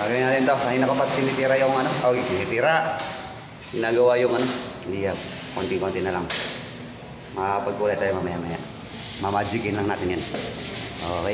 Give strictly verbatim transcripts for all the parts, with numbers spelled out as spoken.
Gagawin natin ito. Kanina ko pa tinitira yung ano. Oh, tinitira. Ginagawa yung ano. Hindi yan. Konti-konti na lang. Makapagkulay tayo mamaya-maya. Mamagicin lang natin yan. Okay.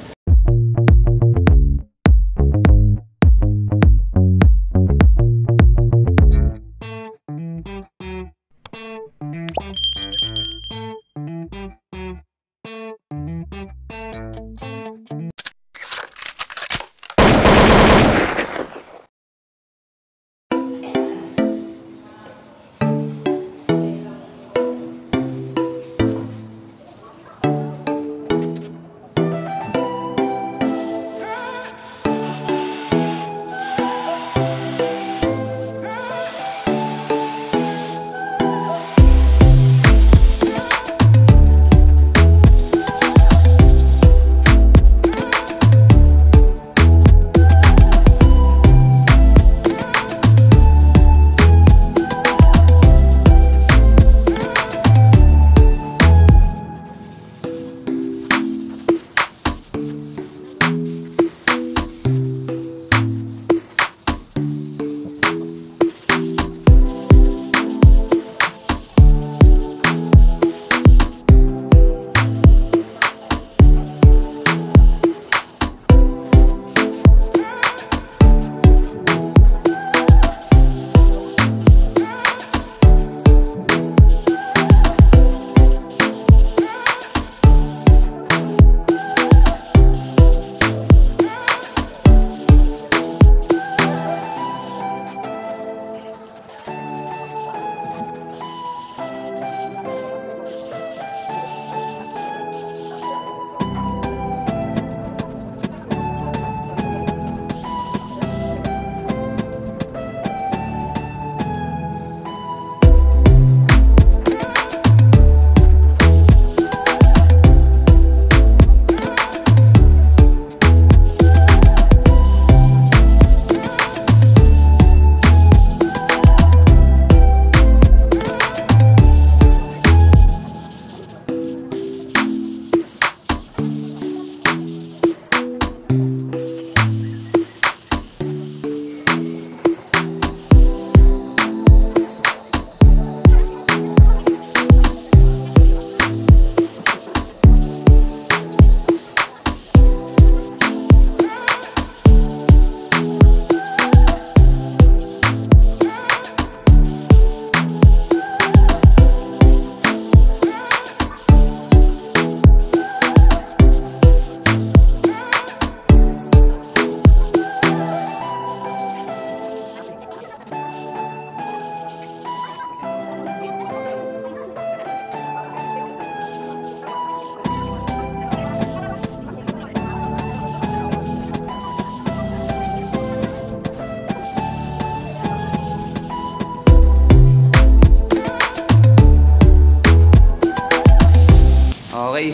Okay.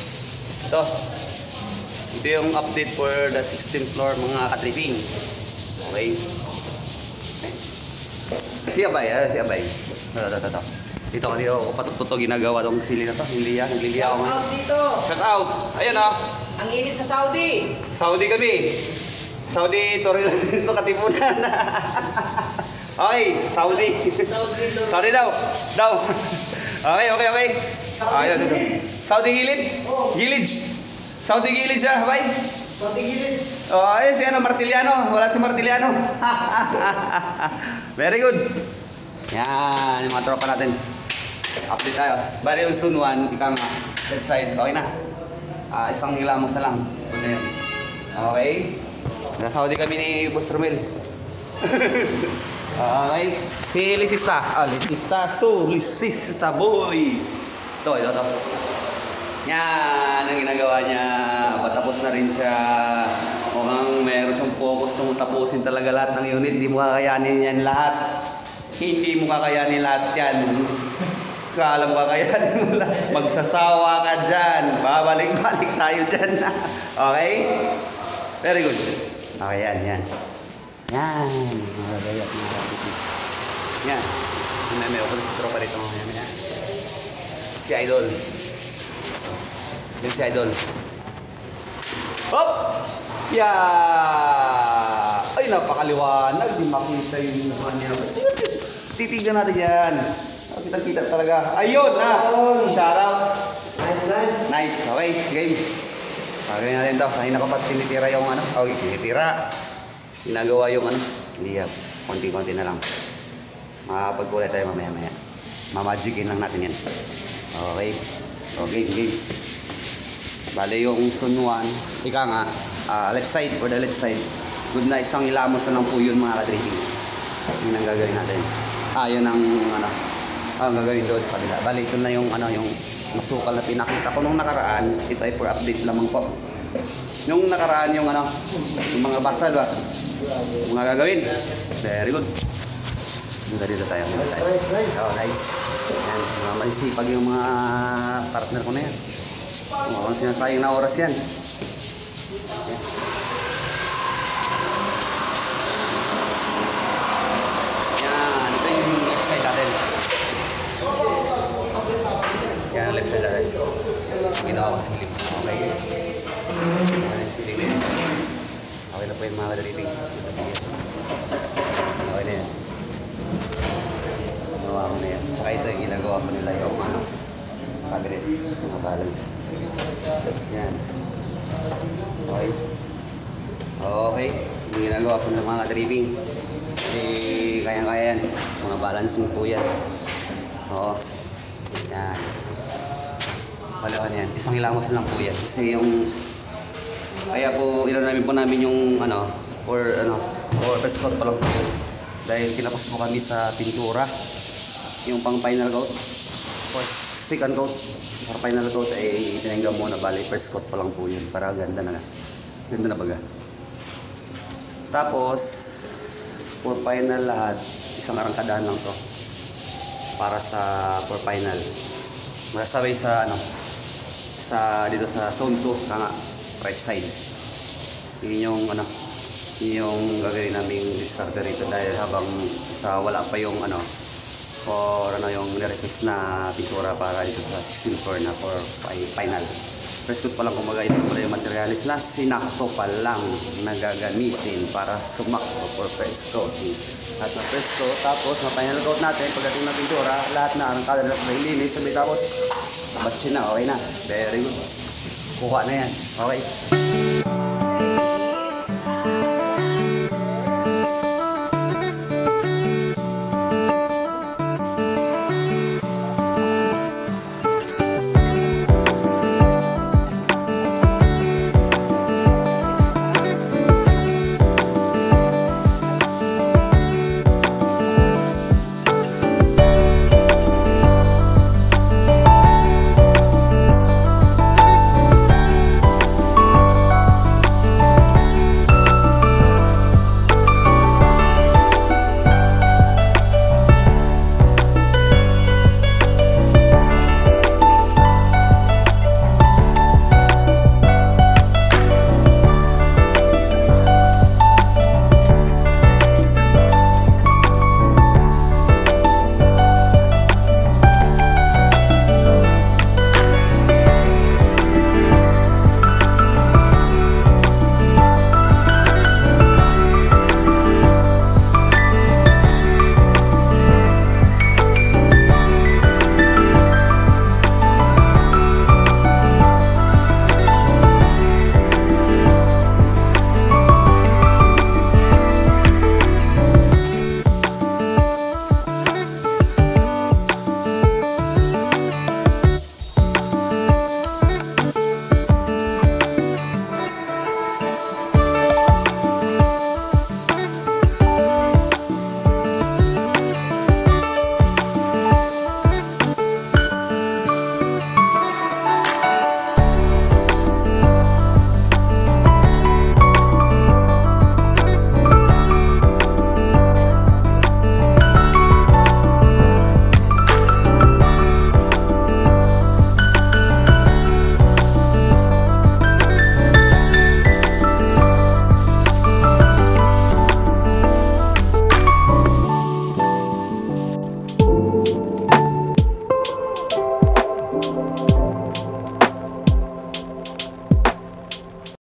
So, ito yung update for the sixteenth floor mga katriping. Okay. Si Abay, ah, si Abay. Ito, ito, ito. Dito ko dito ako patutto ginagawa tong sili na to. Niliya, nililiya ako. Shout out dito. Shout out. Ayun ah. Ang init sa Saudi. Saudi kami. Saudi Toril ito Katipunan. Okay, Saudi. Saudi. Saudi daw. Daw. Okay, okay, okay. Saudi Ayun, gilid. Saudi gilid? Oh. Gilid. Saudi gilid siya, bay. Saudi gilid. Oh, ayun si ano, Martiliano. Wala si Martiliano. Very good. Yan, yung mga tropa natin. Update tayo. Bali yung soon one, ika nga. Left side, okay na. Uh, isang hilamos na lang. Ayan. Okay. Nasa Saudi kami ni Boss Romel. Okay. Si Lisista. Ah, Lisista. So, Lisista boy. Ito, ito, ito. Yan, ang ginagawa niya. Patapos na rin siya. Mukhang meron siyang focus na tapusin talaga lahat ng unit. Hindi mo kakayanin yan lahat. Hindi mo kakayanin lahat yan. Kala mo kakayanin mo lahat. Magsasawa ka dyan. Babalik-balik tayo dyan. Okay? Very good. Okay, yan, yan. Yan. Mga gayat, mga rapid. Yan. May may upo sa tropa dito. Yan, yan. Si Idol. Yan si Idol. Hop! Yeah! Ay! Ay, napakaliwanag. Di makita yung mukha niya. Titignan natin yan. Kita-kita talaga. Ayun na. Shout out. Nice, nice. Nice. Okay, game. Pagawin natin ito. Kanina ko pa tinitira yung ano. Okay, tinitira. Ginagawa yung ano. Liyab. Konti-konti na lang. Makapagkulay tayo mamaya-maya. Mamagicin lang natin yan. Okay. Okay, game. Bale yung Sun one. Ika nga. Uh, left side for the left side. Good na isang ilamos na lang po yun mga ka-draping. Yun ang gagawin natin. Ah, yun ang ano. Ah, gagawin doon sa kabila. Bale ito na yung ano yung masukal na pinakita ko nung nakaraan. Ito ay for update lamang po. Nung nakaraan yung ano, yung mga basal ba? Yung mga gagawin. Very good. Dito dito tayo. Dito tayo. Nice, nice. Oh, nice. Yan, mga maisipag yung mga partner ko na yan. Oh, sinasayang na oras yan. Yan, ito yung left side natin. Yan ang left side natin. Ginawa ko silip. Okay. Yan yung silip. Okay na po yung mga draping. Okay na yan. Ginawa ko na yan. Tsaka ito yung ginagawa ko nila yung ano, cabinet, mga balance. Yan. Okay. Okay. Yung ginagawa ko ng mga draping. Kasi kayang-kaya yan. Mga balancing po yan. Oo. Yan. Palawan yan. Isang ilamos lang po yan. Kasi yung kaya po ilan namin po namin yung ano or ano or first coat pa lang po yun. Dahil kinapos po kami sa pintura. Yung pang final coat. For second coat. Para final coat ay itinanggap muna. Bali first coat pa lang po yun. Para ganda na. Ganda na baga. Tapos for final lahat, isang arangkadahan lang to para sa for final. Masabay sa ano sa dito sa zone two nga right side. Yun yung ano yun yung gagawin naming discard rito dahil habang sa wala pa yung ano or ano yung nirequest na pintura para dito sa sixteen floor na for final. First coat pa lang kumaga ito pala yung materialis na sinakto pa lang nagagamitin para sumakto for first coat. At na first coat, tapos ma-final coat natin pagdating ng pintura, lahat na ang color na linis, sabi tapos batch na, okay na. Very good. Kuha na yan. Okay.